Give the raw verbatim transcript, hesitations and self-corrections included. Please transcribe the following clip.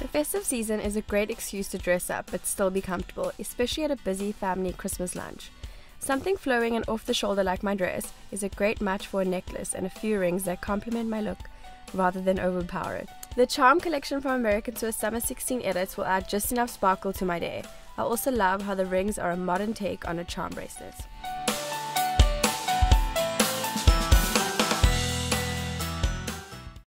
festive season is a great excuse to dress up but still be comfortable, especially at a busy family Christmas lunch. Something flowing and off the shoulder like my dress is a great match for a necklace and a few rings that complement my look rather than overpower it. The charm collection from American Tour Summer sixteen edits will add just enough sparkle to my day. I also love how the rings are a modern take on a charm bracelet.